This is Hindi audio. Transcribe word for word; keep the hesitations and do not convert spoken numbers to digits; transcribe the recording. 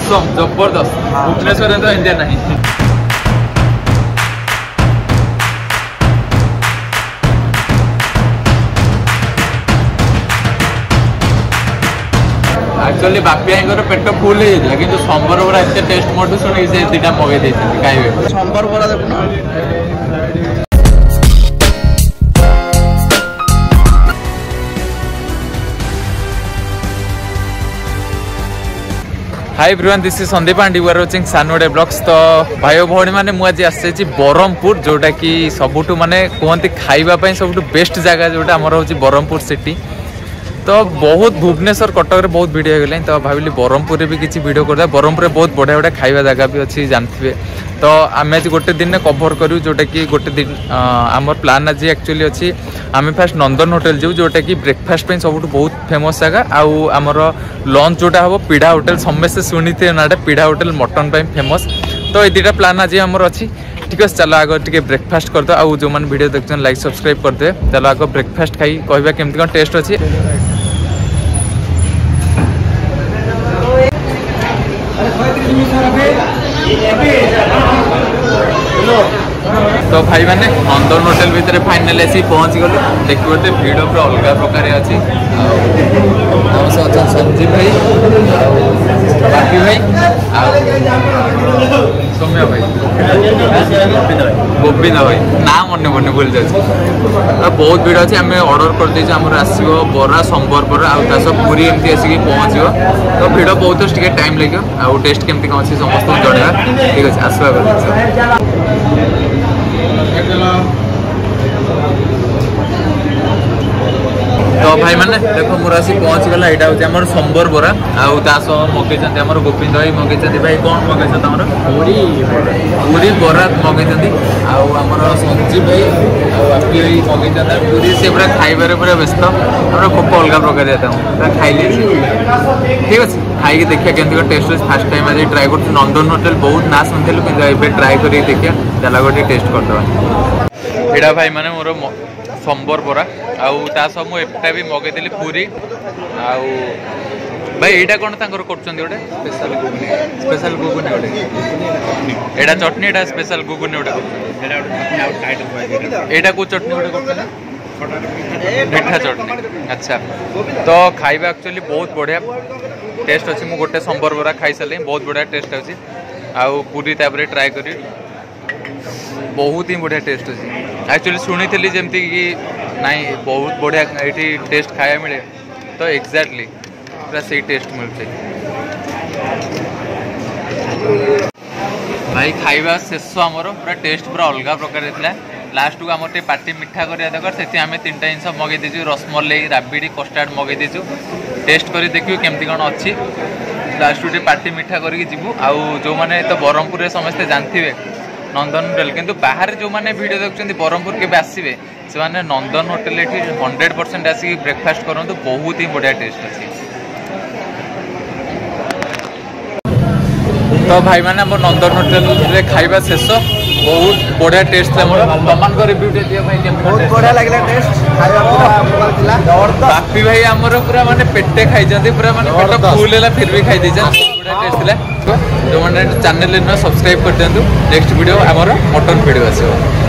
असम जबरदस्त भुवनेश्वर तो इंडिया नहीं एक्चुअली बापी भाई पेट फुल होता कि संबर बरा एत टेस्ट मोटू शुणी से दुटा मगे खाइबे संबर बरा देखो hi everyone this is Sandeep and you are watching सानोडे ब्लॉग्स। तो भाई भौणी मैंने मुझे आसी ब्रह्मपुर जोटा कि सबुठ माने कहते खाइबा सबुठ बेस्ट जगह जोटा आमर हूँ ब्रह्मपुर सिटी। तो बहुत भुवनेश्वर कटक रे बहुत वीडियो हो गला तो भाविली ब्रह्मपुर रे भी किसी वीडियो करदा। ब्रह्मपुर बहुत बढ़िया बढ़िया खाइबा जगह भी अच्छी जानते तो आम आज गोटे दिन कभर करूँ जोटा कि गोटे दिन आमर प्लान आज एक्चुअली अच्छी आम फास्ट नंदन होटेल जाऊ जोटा कि ब्रेकफास्ट सब बहुत फेमस जगह आउ आमर लंच जोटा हम पीढ़ा होटेल समस्ते शुणी थे नाटा पीढ़ा होटेल मटन फेमस। तो ये दुटा प्लान आज आमर अच्छी ठीक है। चलो आग टे ब्रेकफास्ट करदे आउ जो मैंने वीडियो देखते लाइक सब्सक्राइब करदे। चलो आग ब्रेकफास्ट खाई कहवा केमती कौन टेस्ट अच्छी। तो भाई मैंने नंदन होटेल भितर फाइनाल आसी पहुँची गलु देखिए तो भिड़ पूरा अलग प्रकार अच्छी अच्छा संजीव भाई बाकी भाई सौम्य भाई गोविंद भाई ना मन मन भूल जाए बहुत भिड़ अच्छी आम अर्डर कर देम आसो बरा संबर बरा आस पूरी एमती आसिक पहुँच तो भिड़ बहुत टे टाइम लगे आउ टेस्ट केमती कौन अच्छी समस्त जनवा ठीक अच्छे आसवा। तो भाई मैंने देखो मोर आसी पहुँच गला यहाँ हूँ आम संबर बरा आउ मगे गोविंद भाई मगे भाई कौन मगे पूरी पूरी बरा मगे आमर संजीव भाई बापी भाई मगे पूरी से पूरा खाइबार पूरा व्यस्त आम भोक अलग प्रकार जाता हूँ खाइली ठीक अच्छे खाई देखिए केमती टेस्ट फास्ट टाइम आज ट्राए कर नंदन होटेल बहुत ना शुणिलु कि ट्राए कर देखिए चला गोटे टेस्ट करदे यहाँ भाई मैंने मोर संबर बरा आउ मुझे भी मगेदी पूरी आउ भाई यहाँ कौन गोटे स्पेशल गुगुनी स्पेशल गुगुनी गोटे यहाँ चटनी यहाँ स्पेशल गुगुनी गोटे यहाँ कौ चटनी गोटे मीठा चटनी अच्छा। तो खाइबा एक्चुअली बहुत बढ़िया टेस्ट अच्छी मुझे गोटे संबर बरा खाई सारे बहुत बढ़िया टेस्ट अच्छी आउ पूरी तापर ट्राए करी बहुत ही बढ़िया टेस्ट अच्छी एक्चुअली शुणी थी जमती कि नाई बहुत बढ़िया ये टेस्ट खाया मिले तो एक्जाक्टली पूरा सही टेस्ट मिलते भाई खाइबा शेष आमर पूरा टेस्ट पूरा अलग प्रकार होता लास्ट को आम पार्टी मिठा करा दरकार से आम तीन टा जिन मगे दीचु रसमलाई राबिड़ी कस्टार्ड मगे दीचु टेस्ट कर देखिए केमती कौन अच्छी लास्ट को पार्टी मिठा करके जीवु आउ जो मैंने तो ब्रह्मपुर समस्ते जानते नंदन होटेल किंतु बाहर जो मैंने वीडियो देखते ब्रह्मपुर के आसवे से मैंने नंदन होटेल ये हंड्रेड परसेंट आसिक ब्रेकफास्ट करूँ बहुत ही बढ़िया टेस्ट अच्छी। तो भाई मैंने आम नंदन होटेल खाइबा शेष बहुत बढ़िया टेस्ट तमान रिव्यू बहुत बढ़िया लगे टेस्ट बापी भाई आमर पूरा माने पेटे खाई पूरा माने पेट फुल है फिर भी खाई बढ़िया टेस्ट जो मैंने चैनल सब्सक्राइब कर दिखाँ नेक्स्ट वीडियो आमर मटन वीडियो आसो।